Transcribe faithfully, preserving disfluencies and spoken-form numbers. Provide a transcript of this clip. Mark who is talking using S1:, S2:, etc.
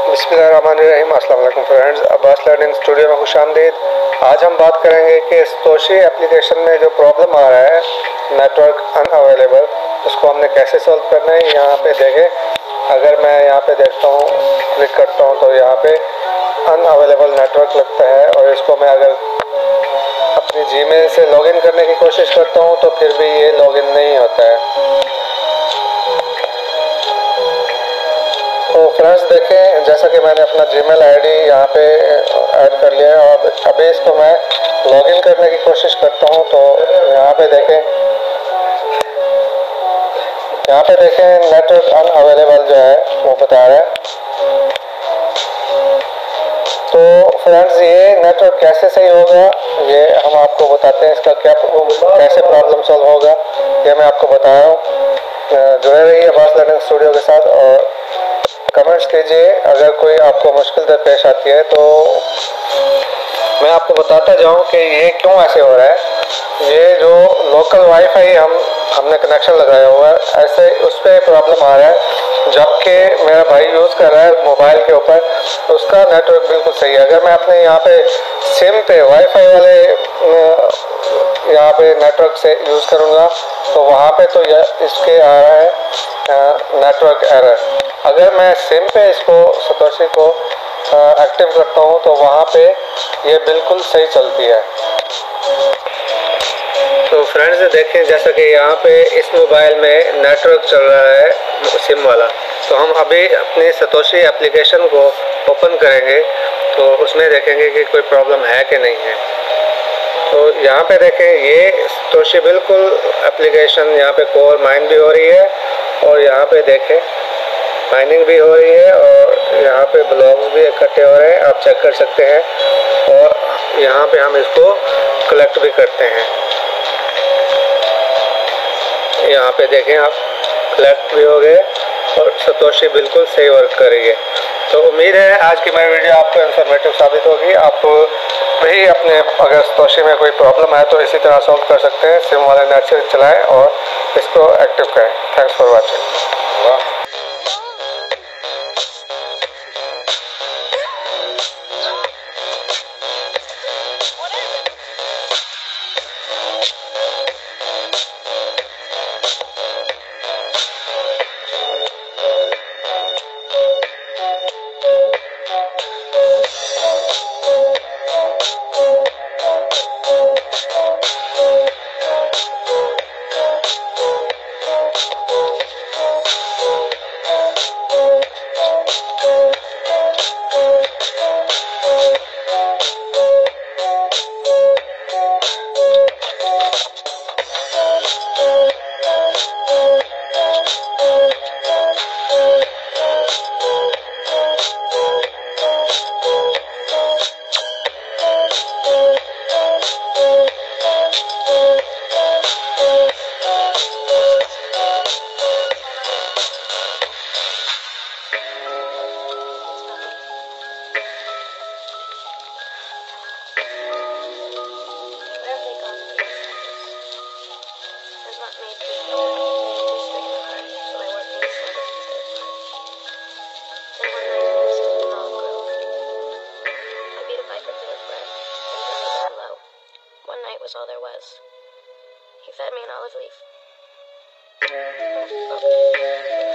S1: बिस्मिल्लाहिर्रहमानिर्रहीम। अस्सलाम वालेकुम फ्रेंड्स, अब्बास लर्निंग स्टूडियो में खुशामदीद। आज हम बात करेंगे कि सतोशी एप्लीकेशन में जो प्रॉब्लम आ रहा है नेटवर्क अनअवेलेबल, उसको हमने कैसे सॉल्व करना है। यहाँ पे देखें, अगर मैं यहाँ पे देखता हूँ, क्लिक करता हूँ तो यहाँ पे अनअवेलेबल नेटवर्क लगता है और इसको मैं अगर अपनी जीमेल से लॉगिन करने की कोशिश करता हूँ तो फिर भी ये लॉगिन नहीं होता है। तो फ्रेंड्स देखें, जैसा कि मैंने अपना जीमेल आईडी यहाँ पे ऐड कर लिया है और अभी इसको मैं लॉगिन करने की कोशिश करता हूँ तो यहाँ पे देखें यहाँ पे देखें नेटवर्क अनअवेलेबल जो है वो बता रहा है। तो फ्रेंड्स, ये नेटवर्क कैसे सही होगा ये हम आपको बताते हैं। इसका क्या कैसे प्रॉब्लम सॉल्व होगा ये मैं आपको बता रहा हूँ। जुड़े रहिए अब्बास लर्निंग स्टूडियो के साथ और कमेंट्स कीजिए अगर कोई आपको मुश्किल दरपेश आती है। तो मैं आपको बताता जाऊं कि ये क्यों ऐसे हो रहा है। ये जो लोकल वाईफाई हम हमने कनेक्शन लगाया हुआ है, ऐसे उस पर प्रॉब्लम आ रहा है, जबकि मेरा भाई यूज़ कर रहा है मोबाइल के ऊपर, तो उसका नेटवर्क बिल्कुल सही है। अगर मैं अपने यहाँ पे सिम पे वाईफाई वाले यहाँ पे नेटवर्क से यूज़ करूँगा तो वहाँ पे तो इसके आ रहा है नेटवर्क एरर। अगर मैं सिम पे इसको सतोशी को एक्टिव करता हूँ तो वहाँ पे ये बिल्कुल सही चलती है। तो फ्रेंड्स देखें, जैसा कि यहाँ पे इस मोबाइल में नेटवर्क चल रहा है सिम वाला, तो हम अभी अपनी सतोशी एप्लीकेशन को ओपन करेंगे तो उसमें देखेंगे कि कोई प्रॉब्लम है कि नहीं है। तो यहाँ पे देखें, ये सतोशी बिल्कुल एप्लीकेशन यहाँ पे कोर माइन भी हो रही है और यहाँ पे देखें माइनिंग भी हो रही है और यहाँ पे ब्लॉक्स भी इकट्ठे हो रहे हैं, आप चेक कर सकते हैं। और यहाँ पे हम इसको कलेक्ट भी करते हैं। यहाँ पे देखें आप, कलेक्ट भी हो गए और सतोशी बिल्कुल सही वर्क कर रही है। तो उम्मीद है आज की मेरी वीडियो आपको इन्फॉर्मेटिव साबित होगी। आप भी अपने अगर सतोशी में कोई प्रॉब्लम है तो इसी तरह सॉल्व कर सकते हैं। सिम वाले नेट से चलाएँ और इसको एक्टिव करें। Thanks for watching.
S2: Was all there was. He fed me an olive leaf.